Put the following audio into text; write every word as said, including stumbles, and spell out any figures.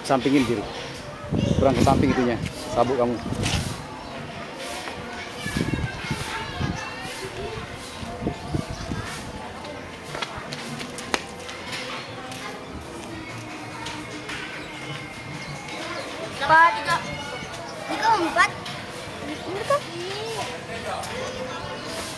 sampingin kiri. Kurang ke samping itunya, sabuk kamu. Empat, tiga, tiga, empat. Ini kan?